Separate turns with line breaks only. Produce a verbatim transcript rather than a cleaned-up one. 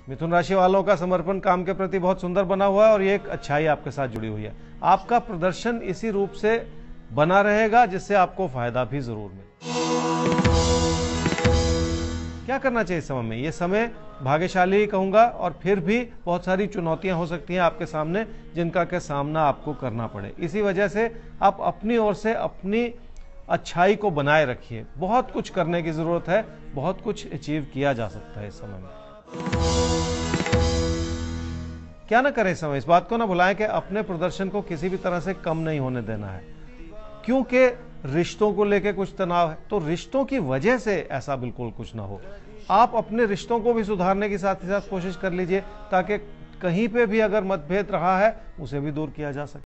मिथुन राशि वालों का समर्पण काम के प्रति बहुत सुंदर बना हुआ है और ये एक अच्छाई आपके साथ जुड़ी हुई है। आपका प्रदर्शन इसी रूप से बना रहेगा जिससे आपको फायदा भी जरूर मिले। क्या करना चाहिए इस समय में? ये समय भाग्यशाली कहूंगा और फिर भी बहुत सारी चुनौतियां हो सकती हैं आपके सामने जिनका के सामना आपको करना पड़े। इसी वजह से आप अपनी ओर से अपनी अच्छाई को बनाए रखिए। बहुत कुछ करने की जरूरत है, बहुत कुछ अचीव किया जा सकता है इस समय में। क्या ना करें इस समय? इस बात को ना भुलाएं कि अपने प्रदर्शन को किसी भी तरह से कम नहीं होने देना है, क्योंकि रिश्तों को लेकर कुछ तनाव है, तो रिश्तों की वजह से ऐसा बिल्कुल कुछ ना हो। आप अपने रिश्तों को भी सुधारने की साथ ही साथ कोशिश कर लीजिए ताकि कहीं पे भी अगर मतभेद रहा है उसे भी दूर किया जा सके।